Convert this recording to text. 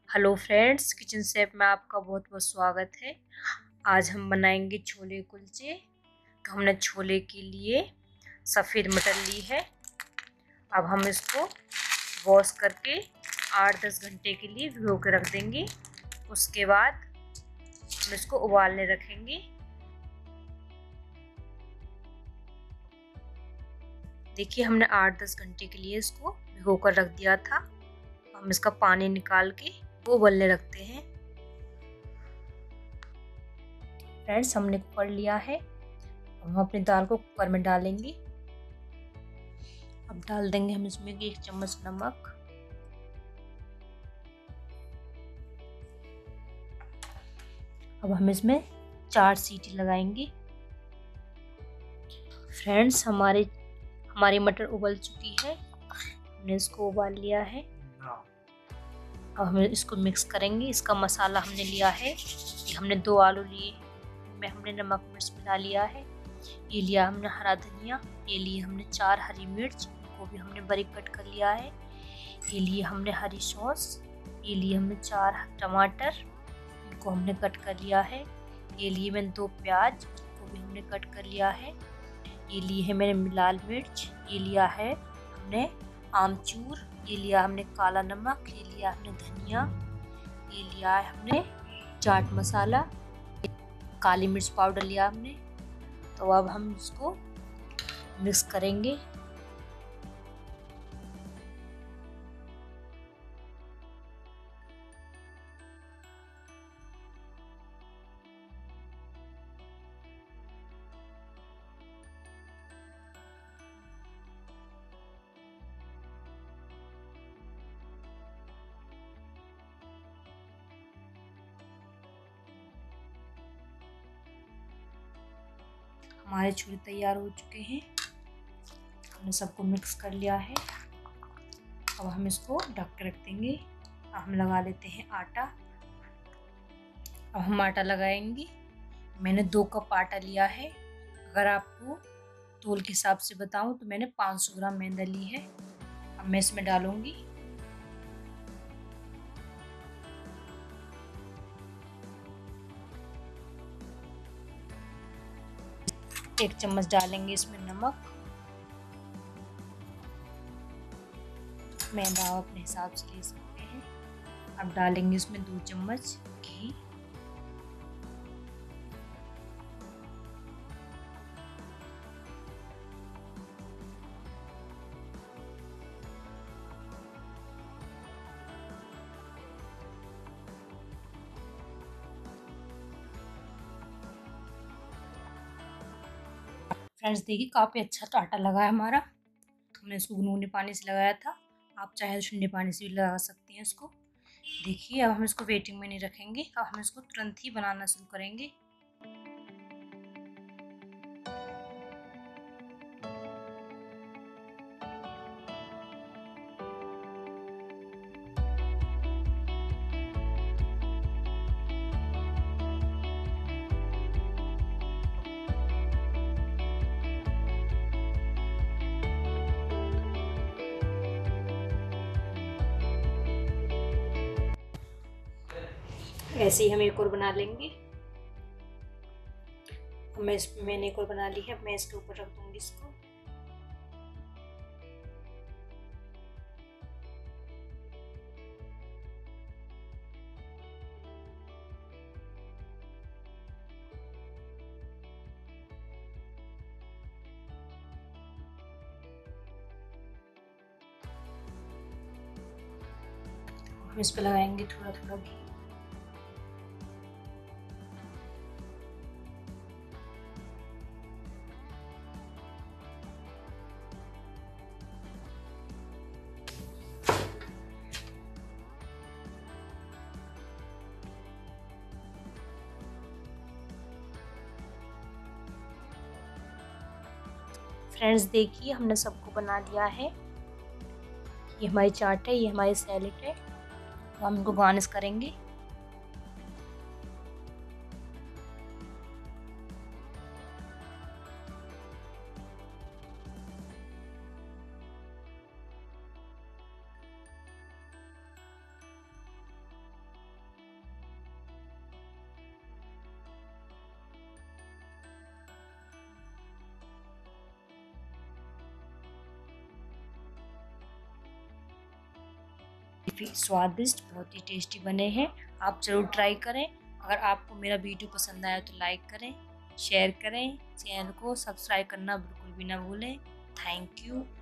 Hello friends, kitchen chef में आपका बहुत बहुत स्वागत है। आज हम बनाएंगे छोले कुलचे। तो हमने छोले के लिए सफ़ेद मटर ली है। अब हम इसको वॉश करके 8-10 घंटे के लिए भिगो के रख देंगे। उसके बाद हम इसको उबालने रखेंगे। देखिए, हमने 8-10 घंटे के लिए इसको भिगो कर रख दिया था। हम इसका पानी निकाल के वो उबलने रखते हैं। फ्रेंड्स, हमने कुकर लिया है। हम अपनी दाल को कुकर में डालेंगे। अब डाल देंगे हम इसमें 1 चम्मच नमक। अब हम इसमें 4 सीटी लगाएंगे। फ्रेंड्स, हमारी मटर उबल चुकी है। हमने इसको उबाल लिया है। अब हम इसको मिक्स करेंगे। इसका मसाला हमने लिया है। ये हमने 2 आलू लिए, इनमें हमने नमक मिर्च मिला लिया है। ये लिया हमने हरा धनिया। ये लिए हमने 4 हरी मिर्च, इनको भी हमने बारीक कट कर लिया है। ये लिए हमने हरी सॉस। ये लिए हमने 4 टमाटर, इनको हमने कट कर लिया है। ये लिए मैंने 2 प्याज, इनको भी हमने कट कर लिया है। ये लिए है मैंने लाल मिर्च। ये लिया है हमने आमचूर। ये लिया हमने काला नमक। ये लिया हमने धनिया। ये लिया है हमने चाट मसाला। काली मिर्च पाउडर लिया हमने। तो अब हम इसको मिक्स करेंगे। हमारे छोले तैयार हो चुके हैं। हमने सबको मिक्स कर लिया है। अब हम इसको ढक के रख देंगे। अब हम लगा लेते हैं आटा। अब हम आटा लगाएंगे। मैंने 2 कप आटा लिया है। अगर आपको तोल के हिसाब से बताऊं तो मैंने 500 ग्राम मैदा ली है। अब मैं इसमें डालूंगी। एक चम्मच डालेंगे इसमें नमक। मैदा आप अपने हिसाब से ले सकते हैं। अब डालेंगे इसमें 2 चम्मच घी। फ्रेंड्स, देखिए काफ़ी अच्छा आटा लगा है हमारा। हमने इसको गुनगुने पानी से लगाया था। आप चाहे तो ठंडे पानी से भी लगा सकते हैं इसको। देखिए, अब हम इसको वेटिंग में नहीं रखेंगे। अब हम इसको तुरंत ही बनाना शुरू करेंगे। ऐसे ही हम एक और बना लेंगे। मैंने एक और बना ली है। मैं इसके ऊपर रख दूंगी इसको। हम इस पर लगाएंगे थोड़ा थोड़ा घी। फ्रेंड्स, देखिए हमने सबको बना लिया है। ये हमारी चाट है, ये हमारी सैलेड है। तो हम इनको गार्निश करेंगे। काफ़ी स्वादिष्ट, बहुत ही टेस्टी बने हैं। आप ज़रूर ट्राई करें। अगर आपको मेरा वीडियो पसंद आया तो लाइक करें, शेयर करें, चैनल को सब्सक्राइब करना बिल्कुल भी ना भूलें। Thank you.